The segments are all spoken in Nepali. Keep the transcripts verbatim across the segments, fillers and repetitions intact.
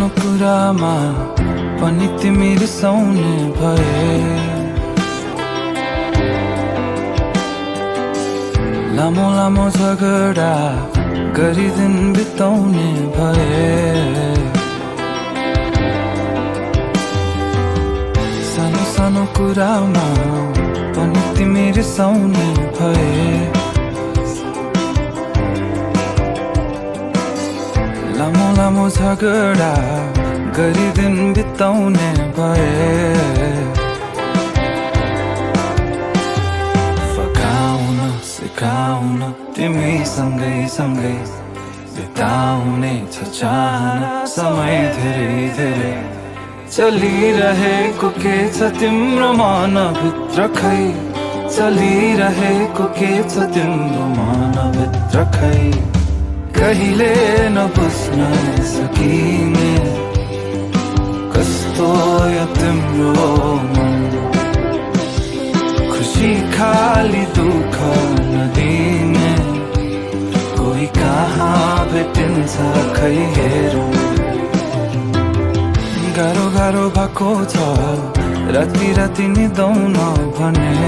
सानो कुरामा पनि तिमी रिसाउने भए। लामो लामो झगडा गरी दिन बिताउने भए। सानो सानो कुरामा पनि तिमी रिसाउने भए। लामो लामो झगडा गरी दिन बिताउने भए। फकाउन सिकाउन तिमी सँगै सँगै बिताउने छ चाहना समय धेरै धेरै। चलिरहेको के छ तिम्रो मनभित्र खै, चलिरहेको के छ तिम्रो मनभित्र खै। कहिले नबुझ्न सकिने कस्तो यो तिम्रो मन। खुसी खाली दुःख नदिने कोही कहाँ भेटिन्छ खै हेरौँ। गाह्रो गाह्रो भएको छ राति राति निदाउन भने।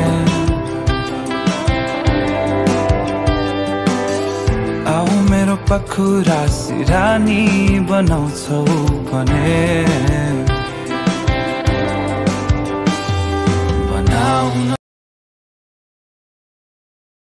आऊ मेरो पाखुरा सिरानी बनाउँछौ भने। बनाउन